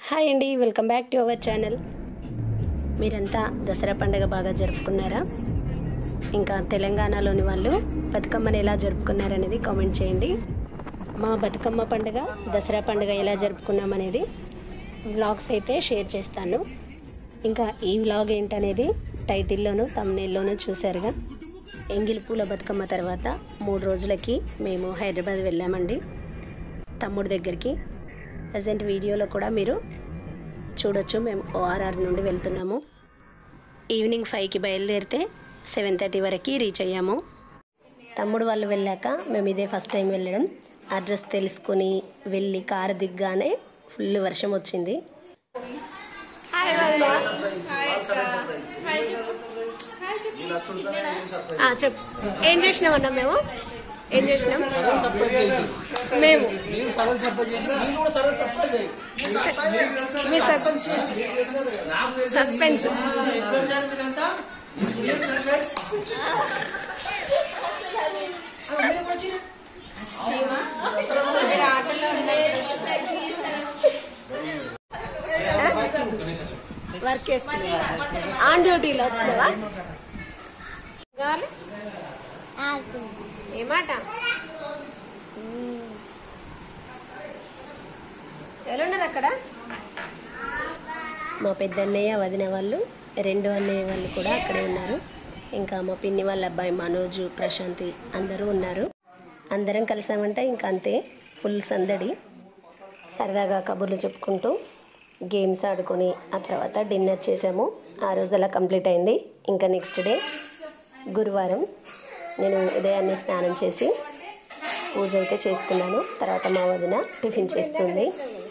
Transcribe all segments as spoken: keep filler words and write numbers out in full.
Hi అండి, welcome back to our channel. మీరంతా దసరా పండుగ బాగా జరుపుకున్నారా? ఇంకా తెలంగాణలోని వాళ్ళు బతుకమ్మని ఎలా జరుపుకున్నారనేది కామెంట్ చేయండి. మా బతుకమ్మ పండుగ, దసరా పండుగ ఎలా జరుపుకున్నామనేది వ్లాగ్స్ అయితే షేర్ చేస్తాను. ఇంకా ఈ వ్లాగ్ ఏంటనేది టైటిల్లోనూ థంబ్నెయిల్లోనూ చూశారుగా. ఎంగిలి పూల బతుకమ్మ తర్వాత మూడు రోజులకి మేము హైదరాబాద్ వెళ్ళామండి, తమ్ముడి దగ్గరికి. ప్రజెంట్ వీడియోలో కూడా మీరు చూడొచ్చు, మేము ఓఆర్ఆర్ నుండి వెళ్తున్నాము. ఈవినింగ్ ఫైవ్కి బయలుదేరితే సెవెన్ థర్టీ వరకు రీచ్ అయ్యాము. తమ్ముడు వాళ్ళు వెళ్ళాక మేము ఇదే ఫస్ట్ టైం వెళ్ళడం. అడ్రస్ తెలుసుకొని వెళ్ళి కారు దిగ్గానే ఫుల్ వర్షం వచ్చింది. చెప్పు, ఏం చేసినామన్నా మేము ఏం చేసినాం మేము మీ సర్పంచ్ సస్పెన్స్. వర్క్ చేస్తున్నా, ఆన్ డ్యూటీలో వచ్చినావా? ఏమాట ఎవరున్నారు అక్కడ? మా పెద్దన్నయ్య, వదిన వాళ్ళు, రెండో అన్నయ్య వాళ్ళు కూడా అక్కడే ఉన్నారు. ఇంకా మా పిన్ని వాళ్ళ అబ్బాయి మనోజు, ప్రశాంతి అందరూ ఉన్నారు. అందరం కలిసామంటే ఇంకా అంతే, ఫుల్ సందడి. సరదాగా కబుర్లు చెప్పుకుంటూ గేమ్స్ ఆడుకొని ఆ తర్వాత డిన్నర్ చేసాము. ఆ రోజు అలా కంప్లీట్ అయింది. ఇంకా నెక్స్ట్ డే గురువారం నేను ఉదయాన్నే స్నానం చేసి పూజ అయితే చేసుకున్నాను. తర్వాత మా వదిన టిఫిన్ చేస్తుంది.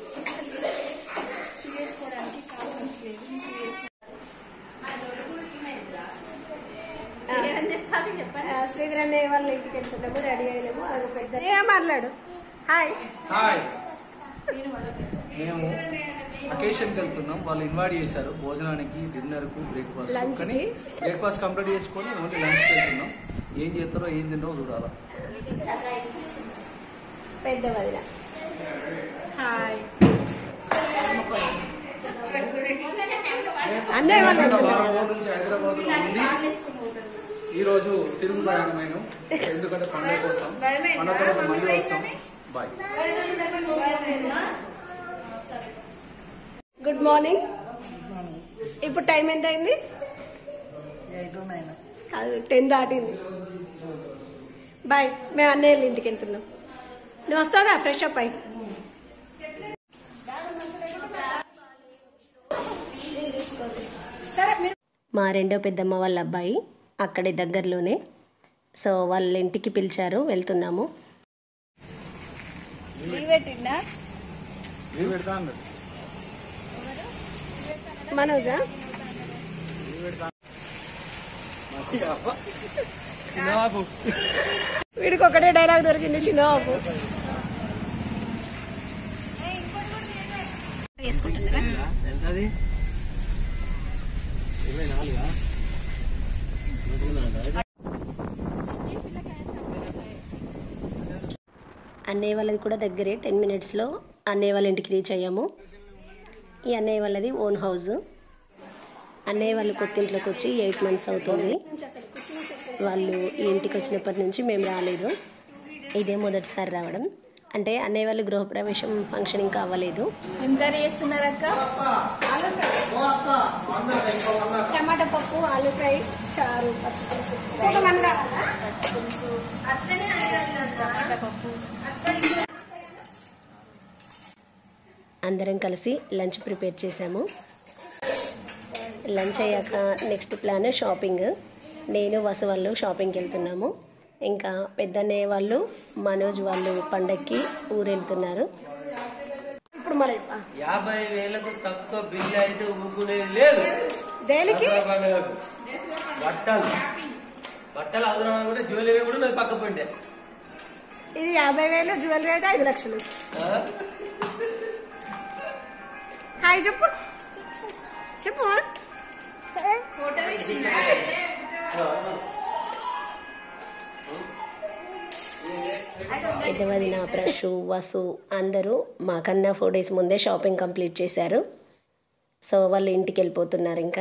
శ్రీధరన్నయ్య వాళ్ళ ఇంటికి వెళ్తున్నాము, రెడీ అయినాము. అది పెద్ద ఏం మాట్లాడు. హాయ్ హాయ్ మేము అకేషన్కి వెళ్తున్నాం. వాళ్ళు ఇన్వైట్ చేశారు భోజనానికి, డిన్నర్కు, బ్రేక్ఫాస్ట్. కానీ బ్రేక్ఫాస్ట్ కంప్లీట్ చేసుకొని ఓన్లీ లంచ్కి వెళ్తున్నాం. ఏం చేస్తారో ఏం తింటారో చూడాలా. పెద్ద వదిన హాయ్ అన్నయ్య వాళ్ళు నుంచి హైదరాబాద్ లో ఉంది. ఈ రోజు తిరుగు ప్రయాణమైన, ఎందుకంటే పండుగ కోసం. పండుగ తర్వాత మళ్ళీ వస్తాం. బాయ్. Good morning. ఇప్పుడు టైం ఎంత అయింది? కాదు, టెన్ దాటింది. బాయ్, మేము అన్నయ్య ఇంటికి వెళ్తున్నాం. నువ్వు వస్తావుగా ఫ్రెష్ అప్ అయ్యి? మా రెండో పెద్దమ్మ వాళ్ళ అబ్బాయి అక్కడే దగ్గరలోనే, సో వాళ్ళ ఇంటికి పిలిచారు, వెళ్తున్నాము. మనోజా వీడికి ఒకటే డైలాగ్ దొరికింది, చిన్నబాబు. అన్నయ్య వాళ్ళది కూడా దగ్గరే, టెన్ మినిట్స్లో అన్నయ్య వాళ్ళ ఇంటికి రీచ్ అయ్యాము. ఈ అన్నయ్య వాళ్ళది ఓన్ హౌస్. అన్నయ్య వాళ్ళు కొత్త ఇంట్లోకి వచ్చి ఎయిట్ మంత్స్ అవుతుంది. వాళ్ళు ఈ ఇంటికి వచ్చినప్పటి నుంచి మేము రాలేదు, ఇదే మొదటిసారి రావడం. అంటే అన్నయ్య వాళ్ళు గృహప్రవేశం ఫంక్షన్ ఇంకా అవ్వలేదు. టమాటా పప్పు, ఆలు ఫ్రై, చారు, పచ్చిపులుసు. అందరం కలిసి లంచ్ ప్రిపేర్ చేసాము. లంచ్ అయ్యాక నెక్స్ట్ ప్లాన్ షాపింగ్. నేను వసు వాళ్ళు షాపింగ్కి వెళ్తున్నాము. ఇంకా పెద్దన్నయ్య వాళ్ళు, మనోజ్ వాళ్ళు పండక్కి ఊరు వెళ్తున్నారు. ఇప్పుడు మరి యాభై వేలకు తక్కువ బిల్లు అయితే ఊరుకునేది లేదు. దేనికి? బట్టలు బట్టలు అవసరం కూడా, జ్యువెలరీ కూడా నాకు పక్క పోయిండే. ఇది యాభై వేలు, జ్యువెలరీ అయితే ఐదు లక్షలు. హాయ్ చెప్పు చెప్పు. ఫోటో పెద్ద వదిన, ప్రశు, వసు అందరూ మాకన్నా ఫోర్ డేస్ ముందే షాపింగ్ కంప్లీట్ చేశారు. సో వాళ్ళు ఇంటికి వెళ్ళిపోతున్నారు. ఇంకా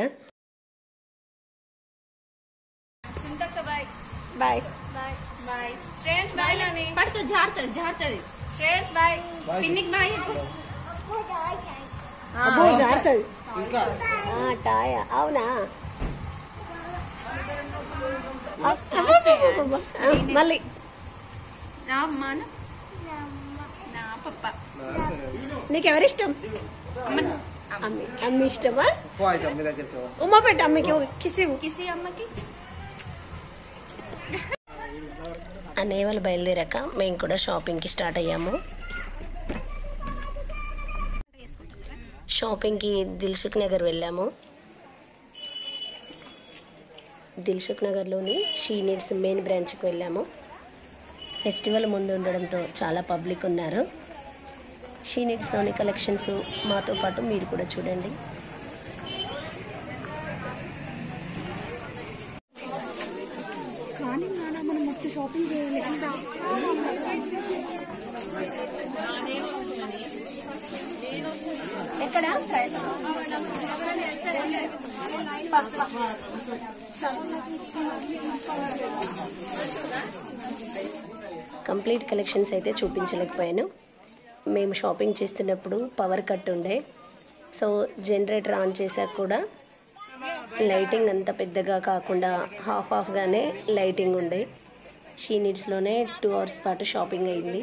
bye bye friends, bye Nani పడుతు జారుతది జారుతది ఫ్రెండ్స్, బాయ్ పిన్నికి బాయ్ అబ్బో జారుతుంది టాయ. అవునా మళ్ళీ నా అమ్మ నా పప్ప. నీకెవరిష్టం? అమ్మి. అమ్మి ఇష్టమా? ఉమ్మ పెట్ట అమ్మకి కిసి కిసి అమ్మకి. అన్నయ్య వాళ్ళు బయలుదేరాక మేము కూడా షాపింగ్కి స్టార్ట్ అయ్యాము. షాపింగ్కి దిల్సుఖ్ నగర్ వెళ్ళాము. దిల్సుఖ్ నగర్లోని షీ నీడ్స్ మెయిన్ బ్రాంచ్కి వెళ్ళాము. ఫెస్టివల్ ముందు ఉండడంతో చాలా పబ్లిక్ ఉన్నారు. షీ నీడ్స్లోని కలెక్షన్స్ మాతో పాటు మీరు కూడా చూడండి. షాపింగ్ చేయాలి. ఎక్కడ కంప్లీట్ కలెక్షన్స్ అయితే చూపించలేకపోయాను. మేము షాపింగ్ చేస్తున్నప్పుడు పవర్ కట్ ఉండే, సో జనరేటర్ ఆన్ చేశాక కూడా లైటింగ్ అంత పెద్దగా కాకుండా హాఫ్ హాఫ్గానే లైటింగ్ ఉండే. షీ నీడ్స్లోనే టూ అవర్స్ పాటు షాపింగ్ అయింది.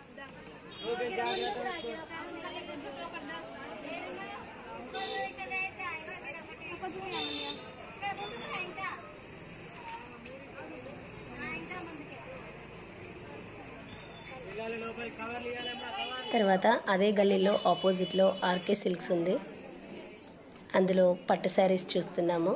తర్వాత అదే గల్లీలో ఆపోజిట్లో ఆర్కే సిల్క్స్ ఉంది. అందులో పట్టు శారీస్ చూస్తున్నాము.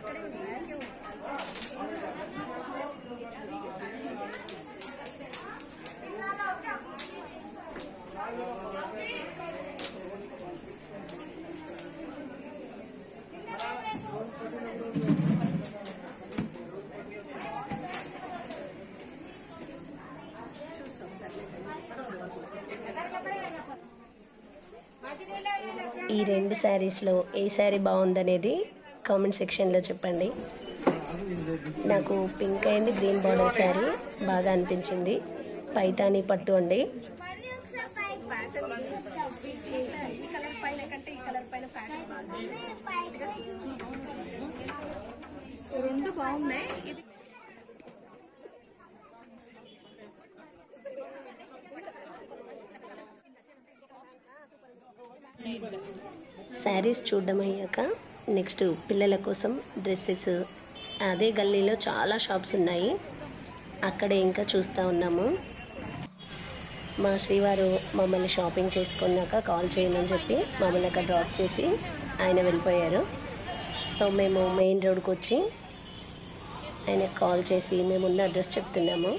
ఈ రెండు శారీస్లో ఏ శారీ బాగుందనేది కామెంట్ సెక్షన్లో చెప్పండి. నాకు pink and green border sari బాగా అనిపించింది. పైతానీ పట్టు అండి. రెండు బాగున్నాయి. శారీస్ చూడడం అయ్యాక నెక్స్ట్ పిల్లల కోసం డ్రెస్సెస్, అదే గల్లీలో చాలా షాప్స్ ఉన్నాయి, అక్కడే ఇంకా చూస్తూ ఉన్నాము. మా శ్రీవారు మమ్మల్ని షాపింగ్ చేసుకున్నాక కాల్ చేయమని చెప్పి మమ్మల్ని అక్కడ డ్రాప్ చేసి ఆయన వెళ్ళిపోయారు. సో మేము మెయిన్ రోడ్కి వచ్చి ఆయనకు కాల్ చేసి మేమున్న అడ్రస్ చెప్తున్నాము.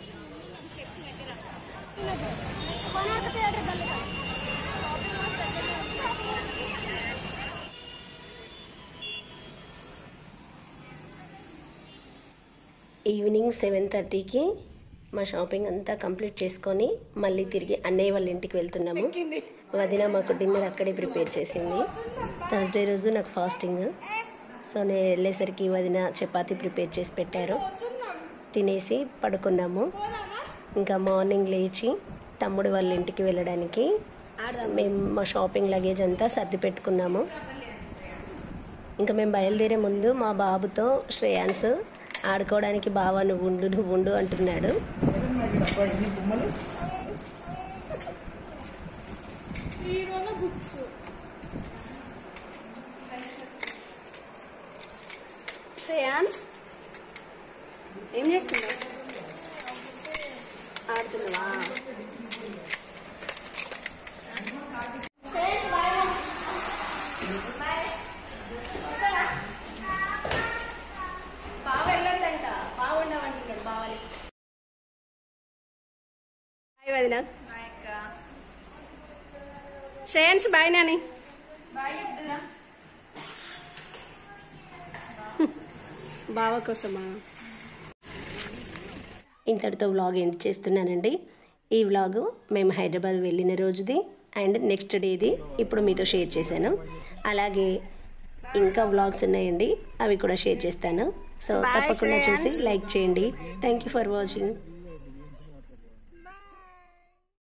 ఈవినింగ్ సెవెన్ థర్టీకి మా షాపింగ్ అంతా కంప్లీట్ చేసుకొని మళ్ళీ తిరిగి అన్నయ్య వాళ్ళ ఇంటికి వెళ్తున్నాము. వదిన మాకు డిన్నర్ అక్కడే ప్రిపేర్ చేసింది. థర్స్డే రోజు నాకు ఫాస్టింగ్, సో నేను వెళ్ళేసరికి వదిన చపాతీ ప్రిపేర్ చేసి పెట్టారు. తినేసి పడుకున్నాము. ఇంకా మార్నింగ్ లేచి తమ్ముడు వాళ్ళ ఇంటికి వెళ్ళడానికి మేము మా షాపింగ్ లగేజ్ అంతా సర్ది పెట్టుకున్నాము. ఇంకా మేము బయలుదేరే ముందు మా బాబుతో శ్రేయాన్స్ ఆడుకోవడానికి బావా నువ్వు ఉండు నువ్వు ఉండు అంటున్నాడు. శ్రేయాన్స్ ఏం చేస్తున్నావు? ఆడుతున్నావా? శ్రేయాన్స్ బాయ్ నాని. బావ కోసమా? ఇంతటితో వ్లాగ్ ఎండ్ చేస్తున్నానండి. ఈ వ్లాగు మేము హైదరాబాద్ వెళ్ళిన రోజుది అండ్ నెక్స్ట్ డేది ఇప్పుడు మీతో షేర్ చేశాను. అలాగే ఇంకా వ్లాగ్స్ ఉన్నాయండి, అవి కూడా షేర్ చేస్తాను. సో తప్పకుండా చూసి లైక్ చేయండి. Thank you for watching.